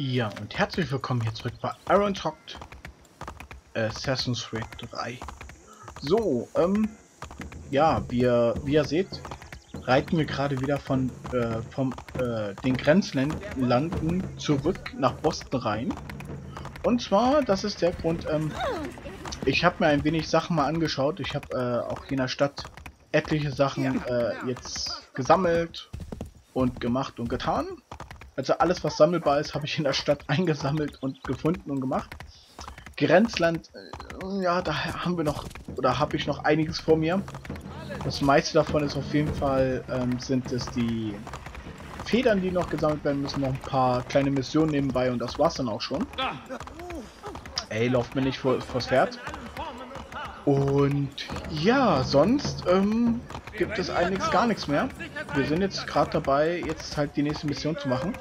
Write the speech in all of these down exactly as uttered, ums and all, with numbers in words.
Ja, und herzlich willkommen hier zurück bei Ironshroud Assassin's Creed drei. So, ähm, ja, wir, wie ihr seht, reiten wir gerade wieder von äh, vom äh, den Grenzlanden zurück nach Boston rein. Und zwar, das ist der Grund, ähm, ich habe mir ein wenig Sachen mal angeschaut. Ich habe äh, auch hier in der Stadt etliche Sachen äh, jetzt gesammelt und gemacht und getan. Also alles, was sammelbar ist, habe ich in der Stadt eingesammelt und gefunden und gemacht. Grenzland, äh, ja, da haben wir noch, oder habe ich noch einiges vor mir. Das meiste davon ist auf jeden Fall, ähm, sind es die Federn, die noch gesammelt werden müssen. Noch ein paar kleine Missionen nebenbei und das war's dann auch schon. Ey, lauft mir nicht vor, vors Pferd. Und ja, sonst ähm, gibt es einiges gar nichts mehr. Wir sind jetzt gerade dabei, jetzt halt die nächste Mission zu machen.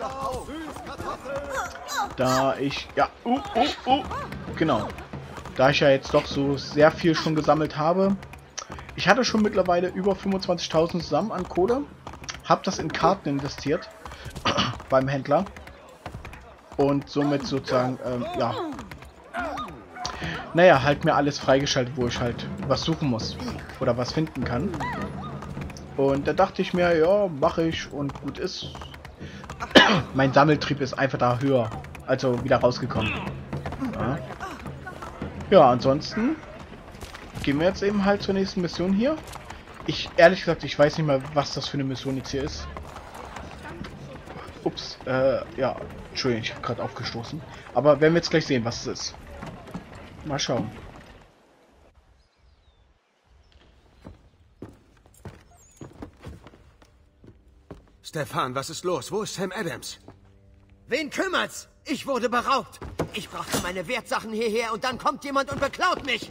Da ich, ja, uh, uh, uh, genau. Da ich ja jetzt doch so sehr viel schon gesammelt habe. Ich hatte schon mittlerweile über fünfundzwanzigtausend zusammen an Kohle. Hab das in Karten investiert. Beim Händler. Und somit sozusagen, ähm, ja. Naja, halt mir alles freigeschaltet, wo ich halt was suchen muss. Oder was finden kann. Und da dachte ich mir, ja, mache ich und gut ist. Mein Sammeltrieb ist einfach da höher. Also wieder rausgekommen. Ja, ja, ansonsten gehen wir jetzt eben halt zur nächsten Mission hier. Ich, ehrlich gesagt, ich weiß nicht mehr, was das für eine Mission jetzt hier ist. Ups, äh, ja, Entschuldigung, ich habe gerade aufgestoßen. Aber werden wir jetzt gleich sehen, was es ist. Mal schauen. Stefan, was ist los? Wo ist Sam Adams? Wen kümmert's? Ich wurde beraubt. Ich brachte meine Wertsachen hierher und dann kommt jemand und beklaut mich.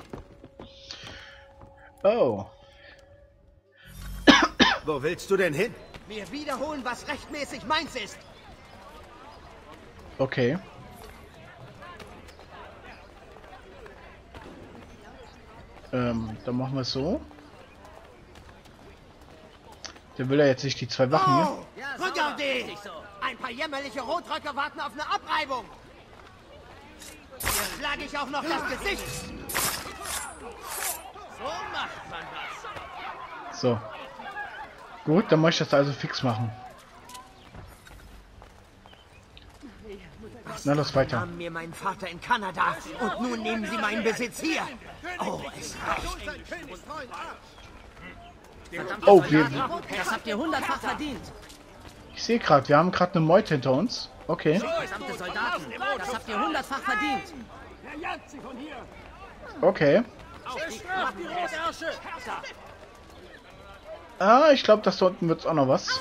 Oh. Wo willst du denn hin? Mir wiederholen, was rechtmäßig meins ist. Okay. Ähm, dann machen wir es so. Der will ja jetzt nicht die zwei Wachen hier. Oh, ja, Rückerde! Ein paar jämmerliche Rotröcke warten auf eine Abreibung. Hier schlage ich auch noch das Gesicht. So macht man das. So. Gut, dann möchte ich das also fix machen. Na, los weiter. Nahmen mir meinen Vater in Kanada und nun nehmen sie meinen Besitz hier. Oh, es reicht. Oh, wir, Das habt ihr hundertfach verdient. ich sehe gerade, wir haben gerade eine Meute hinter uns. Okay. Gesamte Soldaten, das habt ihr hundertfach verdient. Okay. Ah, ich glaube, das da unten wird es auch noch was.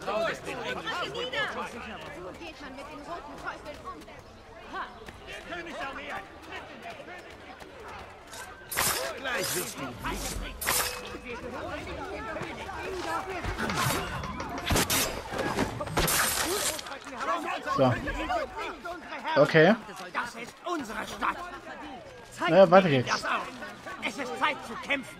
So. Okay. Das ist unsere Stadt. Na, weiter geht's. Das auf. Es ist Zeit zu kämpfen.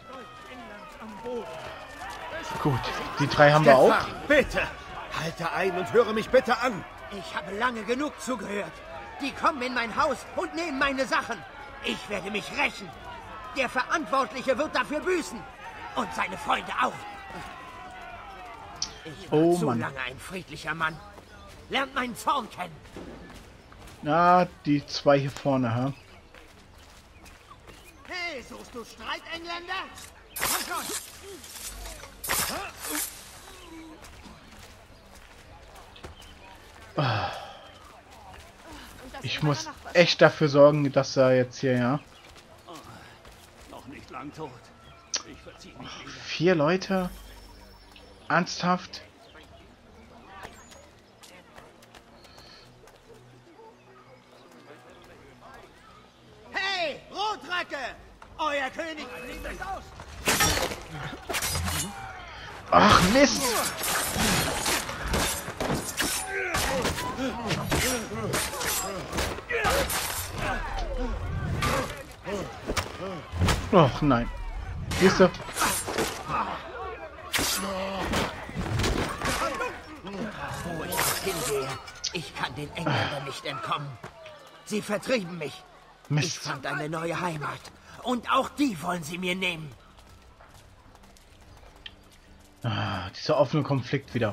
Gut, die drei haben wir auch. Stefan, bitte! Halte ein und höre mich bitte an! Ich habe lange genug zugehört. Die kommen in mein Haus und nehmen meine Sachen. Ich werde mich rächen. Der Verantwortliche wird dafür büßen. Und seine Freunde auch. Ich war Oh zu Mann. lange ein friedlicher Mann. Lernt meinen Zorn kennen. Na, die zwei hier vorne, ha? Hey, suchst du Streit, Engländer? Komm schon! Ich muss echt dafür sorgen, dass er jetzt hier, ja. Noch nicht lang tot. Ich verzieh mich wieder. Vier Leute? Ernsthaft? Hey, Rotröcke! Euer König nehmt euch aus! Ach, Mist! Och nein. Siehst du? Wo ich auch hingehe, ich kann kann den Engländern nicht entkommen. Sie vertrieben mich. Mist. Ich fand eine neue Heimat. Und auch die wollen sie mir nehmen. Ah, dieser offene Konflikt wieder.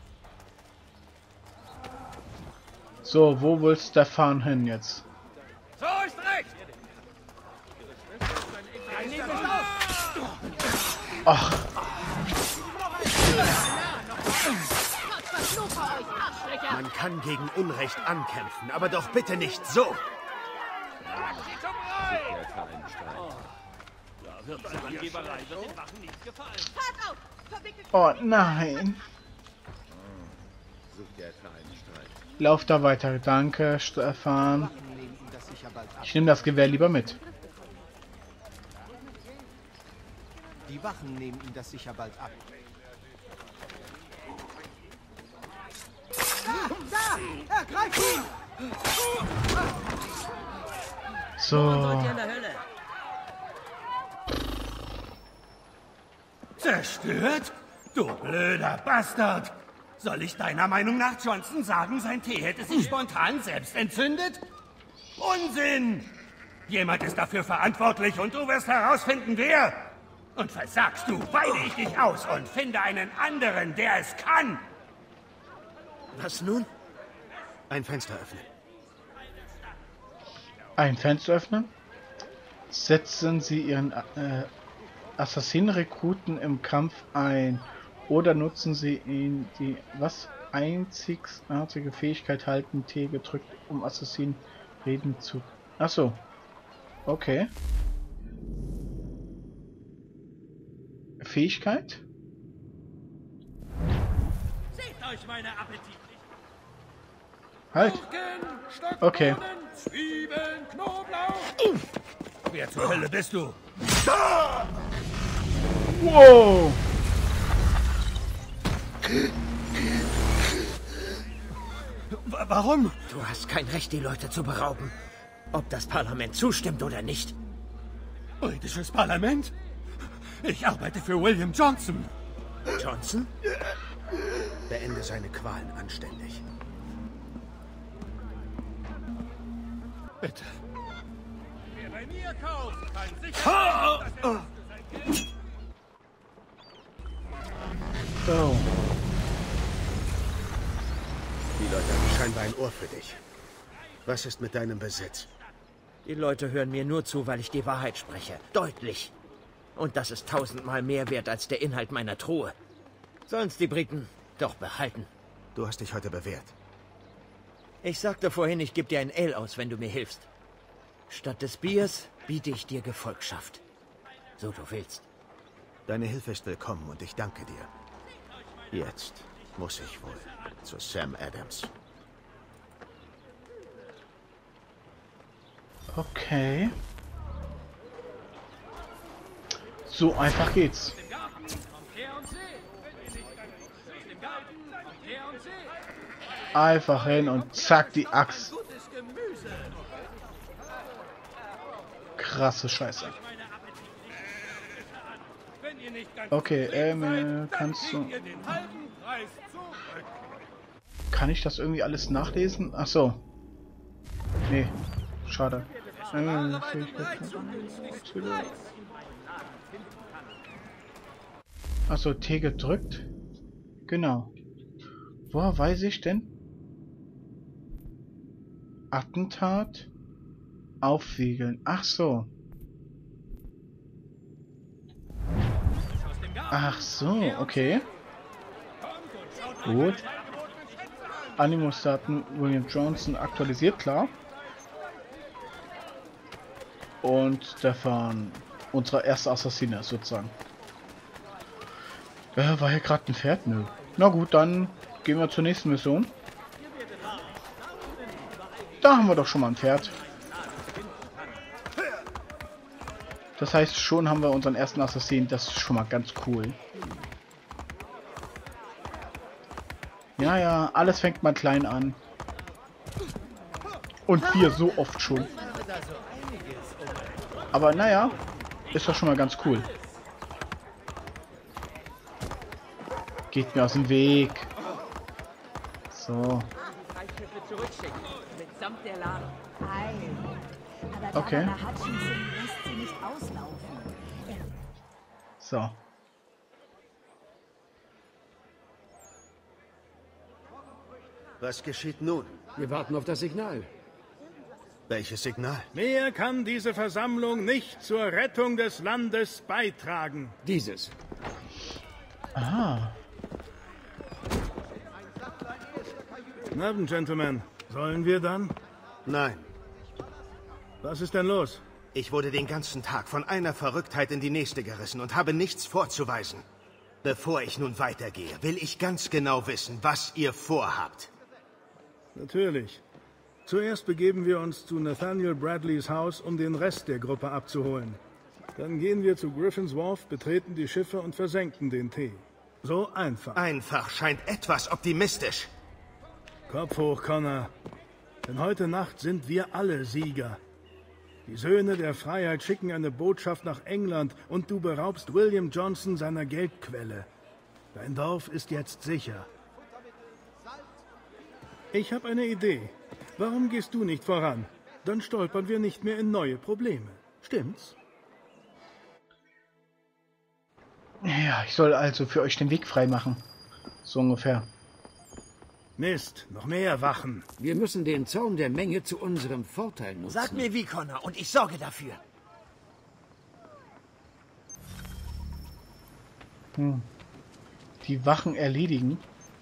So, wo will Stefan hin jetzt? So ist recht! Ach. Man kann gegen Unrecht ankämpfen, aber doch bitte nicht so. Da wird die Angeberei wird den Wachen nicht gefallen. Oh nein. Lauf da weiter. Danke, Stefan. Ich nehme das Gewehr lieber mit. Die Wachen nehmen ihm das sicher bald ab. Da! Ergreif ihn! So. Zerstört? Du blöder Bastard! Soll ich deiner Meinung nach Johnson sagen, sein Tee hätte sich spontan selbst entzündet? Unsinn! Jemand ist dafür verantwortlich und du wirst herausfinden, wer. Und versagst du, weide ich dich aus und finde einen anderen, der es kann. Was nun? Ein Fenster öffnen. Ein Fenster öffnen. Setzen Sie Ihren äh, Assassinenrekruten im Kampf ein. Oder nutzen Sie ihn die was einzigartige Fähigkeit halten T gedrückt, um Assassinen reden zu. Ach so. Okay. Fähigkeit? Seht euch meine appetitlichen Halt. Gurken, Stockbohnen, Okay. Zwiebeln, Knoblauch. Wer zur Hölle bist du? Wow. W- Warum? Du hast kein Recht, die Leute zu berauben. Ob das Parlament zustimmt oder nicht. Britisches Parlament? Ich arbeite für William Johnson. Johnson? Beende seine Qualen anständig. Bitte. Wer bei mir kauft, kann sicher sein, So. Die Leute haben scheinbar ein Ohr für dich. Was ist mit deinem Besitz? Die Leute hören mir nur zu, weil ich die Wahrheit spreche. Deutlich. Und das ist tausendmal mehr wert als der Inhalt meiner Truhe. Sollen's die Briten doch behalten. Du hast dich heute bewährt. Ich sagte vorhin, ich gebe dir ein Ale aus, wenn du mir hilfst. Statt des Biers biete ich dir Gefolgschaft. So du willst. Deine Hilfe ist willkommen und ich danke dir. Jetzt muss ich wohl zu Sam Adams. Okay. So einfach geht's. Einfach hin und zack, die Axt. Krasse Scheiße. Okay, ähm, kannst du... Kann ich das irgendwie alles nachlesen? Ach so. Nee, schade. Ähm, Ach so, T gedrückt. Genau. Woher weiß ich denn? Attentat. Aufwiegeln. Ach so. Ach so, okay. Gut. Animus-Daten William Johnson aktualisiert, klar. Und Stefan, unser erster Assassiner sozusagen. Äh, war hier gerade ein Pferd? Nö. Na gut, dann gehen wir zur nächsten Mission. Da haben wir doch schon mal ein Pferd. Das heißt, schon haben wir unseren ersten Assassinen. Das ist schon mal ganz cool. Ja, ja, alles fängt mal klein an. Und wir so oft schon. Aber naja, ist doch schon mal ganz cool. Geht mir aus dem Weg. So. zurückschicken. Mitsamt der Ladung. Ei. Aber Okay. Governor Hutchinson lässt sie nicht auslaufen. Er So. Was geschieht nun? Wir warten auf das Signal. Welches Signal? Mehr kann diese Versammlung nicht zur Rettung des Landes beitragen. Dieses. Ah. Guten Abend, Gentlemen. Sollen wir dann? Nein. Was ist denn los? Ich wurde den ganzen Tag von einer Verrücktheit in die nächste gerissen und habe nichts vorzuweisen. Bevor ich nun weitergehe, will ich ganz genau wissen, was ihr vorhabt. Natürlich. Zuerst begeben wir uns zu Nathaniel Bradleys Haus, um den Rest der Gruppe abzuholen. Dann gehen wir zu Griffin's Wharf, betreten die Schiffe und versenken den Tee. So einfach. Einfach scheint etwas optimistisch. Kopf hoch, Connor. Denn heute Nacht sind wir alle Sieger. Die Söhne der Freiheit schicken eine Botschaft nach England und du beraubst William Johnson seiner Geldquelle. Dein Dorf ist jetzt sicher. Ich habe eine Idee. Warum gehst du nicht voran? Dann stolpern wir nicht mehr in neue Probleme. Stimmt's? Ja, ich soll also für euch den Weg frei machen. So ungefähr. Mist, noch mehr Wachen. Wir müssen den Zorn der Menge zu unserem Vorteil nutzen. Sag mir wie, Connor, und ich sorge dafür. Hm. Die Wachen erledigen.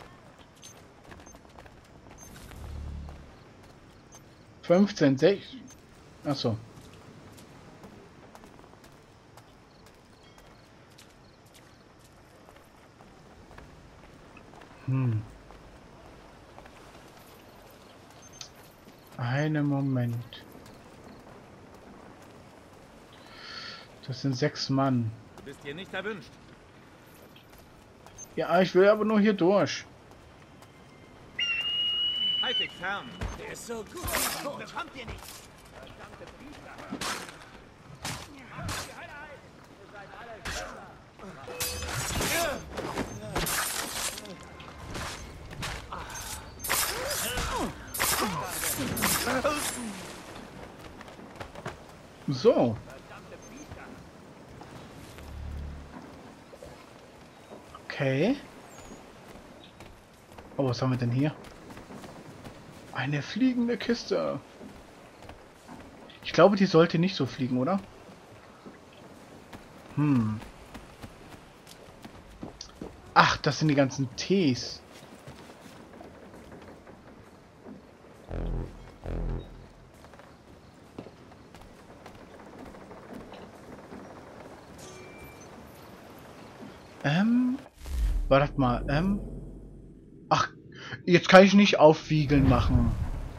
fünfzehn, sechzehn. Achso. Hm. Einen Moment. Das sind sechs Mann. Du bist hier nicht erwünscht. Ja, ich will aber nur hier durch. Halt dich fern. Der ist so gut. Bekommt ihr nicht. So. Okay. Oh, was haben wir denn hier? Eine fliegende Kiste. Ich glaube, die sollte nicht so fliegen, oder? Hm. Ach, das sind die ganzen Tees. Ähm, warte mal, ähm. Ach, jetzt kann ich nicht aufwiegeln machen.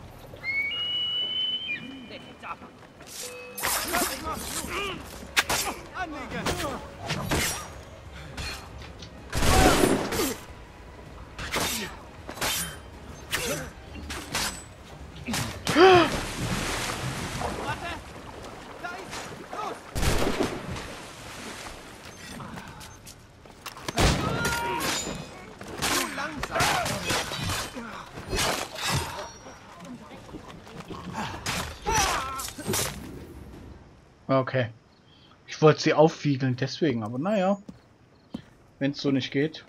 Okay. Ich wollte sie aufwiegeln, deswegen, aber naja. Wenn es so nicht geht.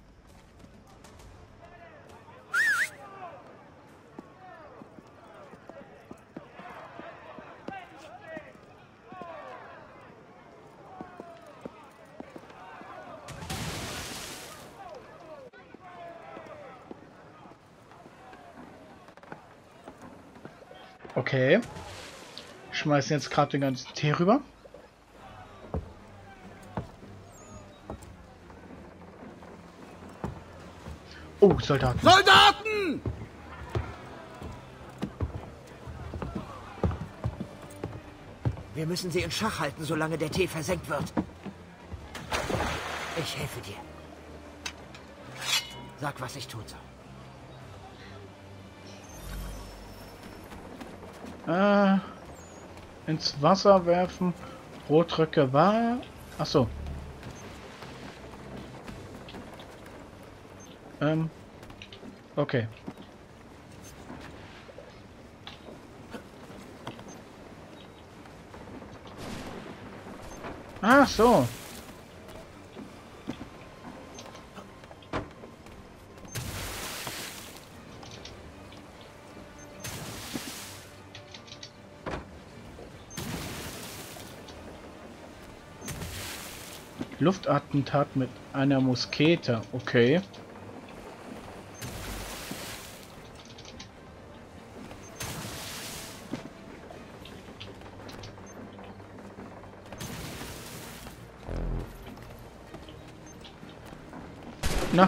Okay. Ich schmeiße jetzt gerade den ganzen Tee rüber. Oh, Soldaten. Soldaten! Wir müssen sie in Schach halten, solange der Tee versenkt wird. Ich helfe dir. Sag, was ich tun soll. Äh, ins Wasser werfen. Rotröcke war. Achso. Ähm. Okay. Ach so. Luftattentat mit einer Muskete. Okay. Na.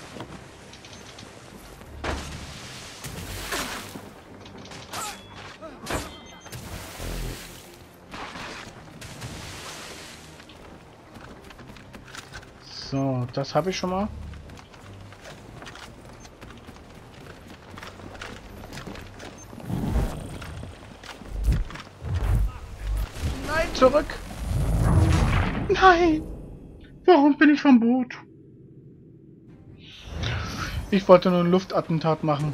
So, das habe ich schon mal. Nein, zurück. Nein. Warum bin ich vom Boot? Ich wollte nur ein Luftattentat machen.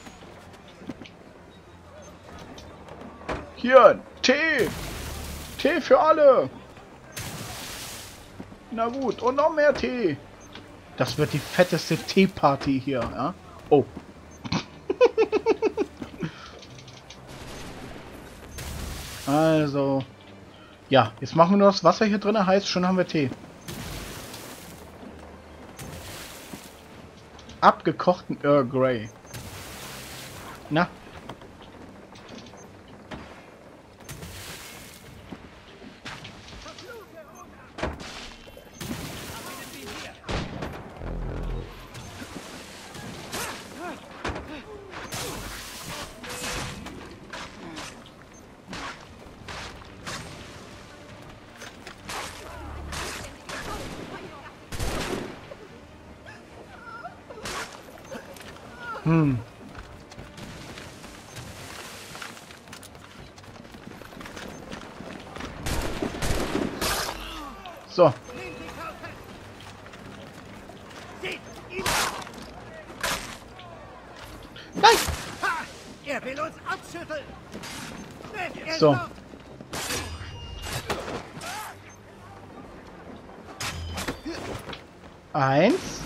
Hier, Tee. Tee für alle. Na gut, und noch mehr Tee. Das wird die fetteste Teeparty hier, ja? Oh. Also. Ja, jetzt machen wir nur das Wasser hier drin, heißt schon haben wir Tee. Abgekochten Earl Grey. Na? Hm. So. Nein! Ha! Er will uns abschütteln! So. Eins.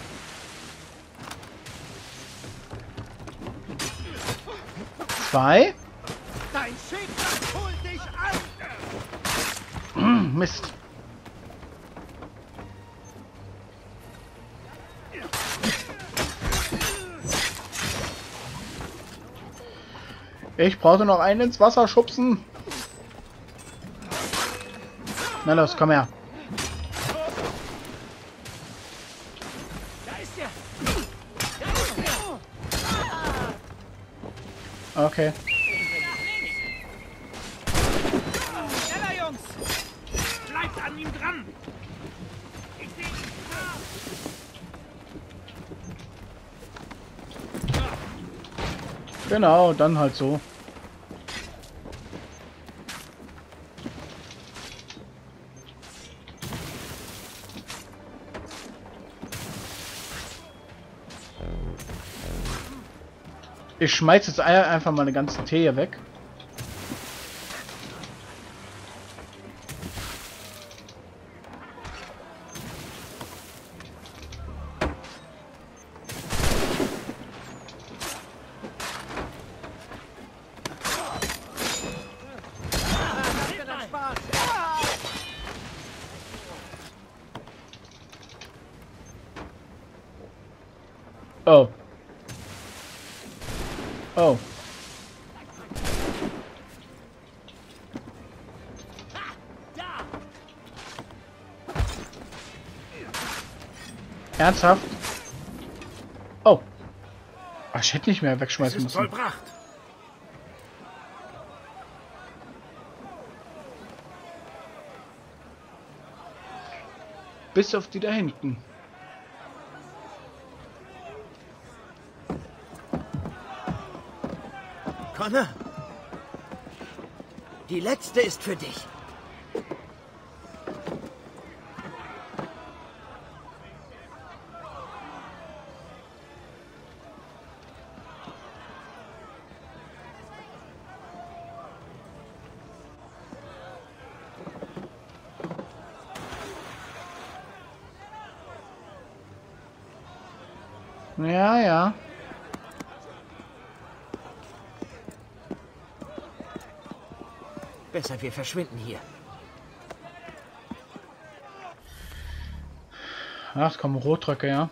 Zwei. Dein Schicksal holt dich an! Mm, Mist. Ich brauche noch einen ins Wasser schubsen. Na los, komm her. Da ist er! Da ist er! Okay. Schneller, Jungs! Bleibt an ihm dran! Ich sehe ihn! Genau, dann halt so. Ich schmeiß jetzt einfach mal eine ganze Tee hier weg. Oh. Oh. Ernsthaft? Oh. Ach, ich hätte nicht mehr wegschmeißen müssen. Vollbracht. Bis auf die da hinten. Connor, die letzte ist für dich. Ja, ja. Besser, wir verschwinden hier. Ach, es kommen Rotröcke, ja.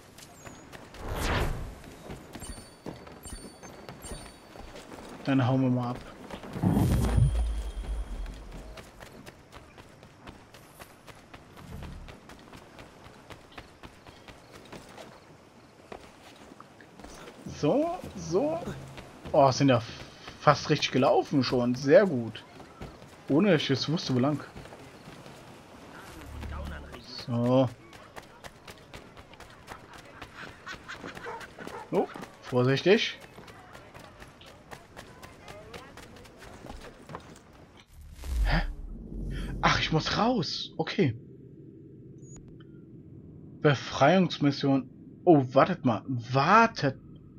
Dann hauen wir mal ab. So, so. Oh, sind ja fast richtig gelaufen schon. Sehr gut. Ohne dass ich es wusste, wo lang. So. Oh, vorsichtig. Hä? Ach, ich muss raus. Okay. Befreiungsmission. Oh, wartet mal. Wartet.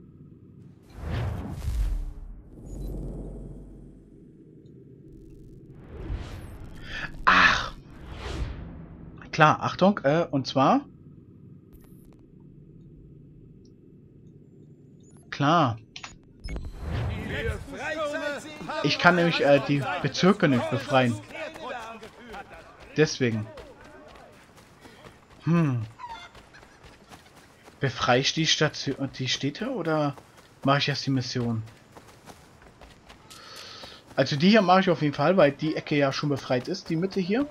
Ach. Klar, Achtung. Äh, und zwar... Klar. Ich kann nämlich äh, die Bezirke nicht befreien. Deswegen. Hm. Befreie ich die Station, die Städte oder mache ich erst die Mission? Also die hier mache ich auf jeden Fall, weil die Ecke ja schon befreit ist, die Mitte hier.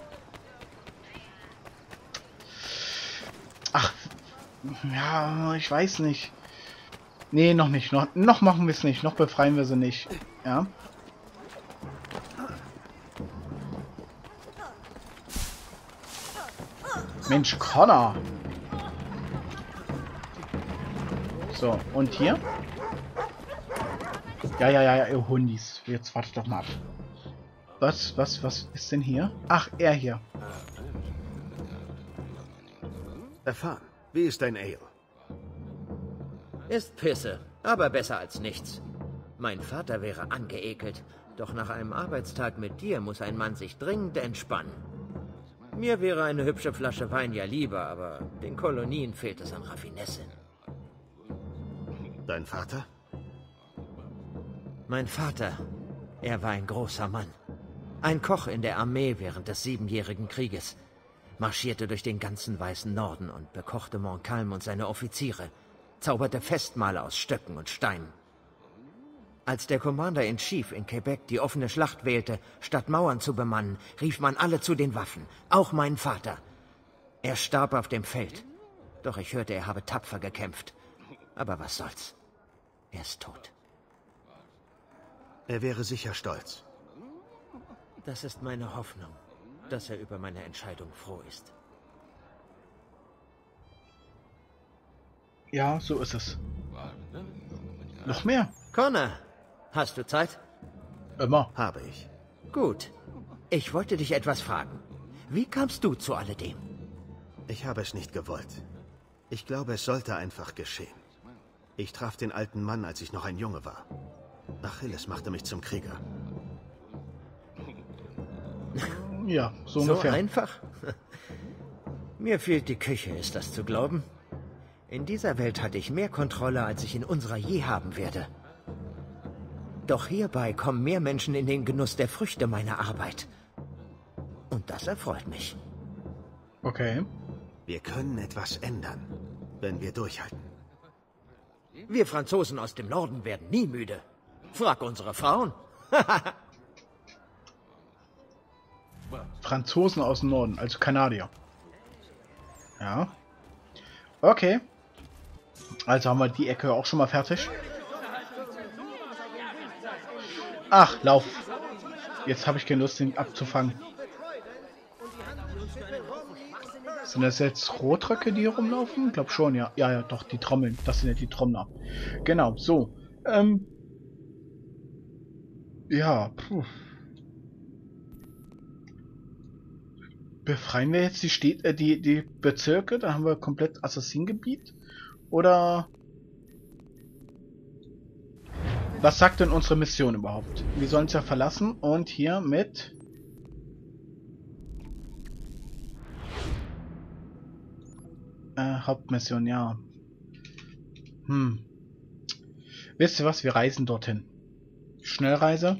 Ach, ja, ich weiß nicht. Nee, noch nicht. Noch, noch machen wir es nicht. Noch befreien wir sie nicht. Ja. Mensch, Connor. So, und hier? Ja, ja, ja, ja, ihr Hundis. Jetzt wartet doch mal ab. Was, was, was ist denn hier? Ach, er hier. Erfahren. Wie ist dein Ale? Ist Pisse, aber besser als nichts. Mein Vater wäre angeekelt, doch nach einem Arbeitstag mit dir muss ein Mann sich dringend entspannen. Mir wäre eine hübsche Flasche Wein ja lieber, aber den Kolonien fehlt es an Raffinesse. Dein Vater? Mein Vater, er war ein großer Mann. Ein Koch in der Armee während des Siebenjährigen Krieges. Marschierte durch den ganzen weißen Norden und bekochte Montcalm und seine Offiziere. Zauberte Festmahle aus Stöcken und Steinen. Als der Commander-in-Chief in Quebec die offene Schlacht wählte, statt Mauern zu bemannen, rief man alle zu den Waffen, auch meinen Vater. Er starb auf dem Feld, doch ich hörte, er habe tapfer gekämpft. Aber was soll's? Er ist tot. Er wäre sicher stolz. Das ist meine Hoffnung, dass er über meine Entscheidung froh ist. Ja, so ist es. Noch mehr? Connor, hast du Zeit? Immer. Habe ich. Gut. Ich wollte dich etwas fragen. Wie kamst du zu alledem? Ich habe es nicht gewollt. Ich glaube, es sollte einfach geschehen. Ich traf den alten Mann, als ich noch ein Junge war. Achilles machte mich zum Krieger. Ja, so, so ungefähr. einfach? Mir fehlt die Küche, ist das zu glauben? In dieser Welt hatte ich mehr Kontrolle, als ich in unserer je haben werde. Doch hierbei kommen mehr Menschen in den Genuss der Früchte meiner Arbeit. Und das erfreut mich. Okay. Wir können etwas ändern, wenn wir durchhalten. Wir Franzosen aus dem Norden werden nie müde. Frag unsere Frauen. Franzosen aus dem Norden, also Kanadier. Ja. Okay. Also haben wir die Ecke auch schon mal fertig. Ach, lauf. Jetzt habe ich keine Lust, den abzufangen. Sind das jetzt Rotröcke, die hier rumlaufen? Ich glaube schon, ja. Ja, ja, doch, die Trommeln. Das sind ja die Trommler. Genau, so. Ähm. Ja, puh. Befreien wir jetzt die Städte, äh, die, die Bezirke? Da haben wir komplett Assassinengebiet? Oder... Was sagt denn unsere Mission überhaupt? Wir sollen es ja verlassen und hier mit... Äh, Hauptmission, ja. Hm. Wisst ihr was? Wir reisen dorthin. Schnellreise.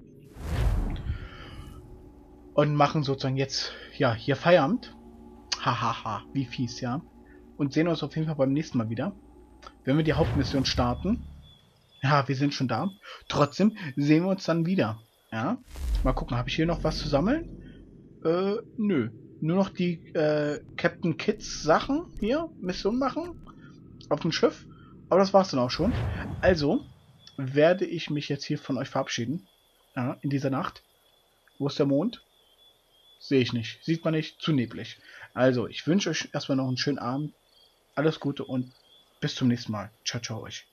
Und machen sozusagen jetzt, ja, hier Feierabend. Hahaha, ha, ha. Wie fies, ja. Und sehen uns auf jeden Fall beim nächsten Mal wieder. Wenn wir die Hauptmission starten. Ja, wir sind schon da. Trotzdem sehen wir uns dann wieder. Ja. Mal gucken, habe ich hier noch was zu sammeln? Äh, nö. Nur noch die äh, Captain Kids Sachen hier. Mission machen. Auf dem Schiff. Aber das war's dann auch schon. Also werde ich mich jetzt hier von euch verabschieden. Ja, in dieser Nacht. Wo ist der Mond? Sehe ich nicht. Sieht man nicht. Zu neblig. Also, ich wünsche euch erstmal noch einen schönen Abend. Alles Gute und bis zum nächsten Mal. Ciao, ciao euch.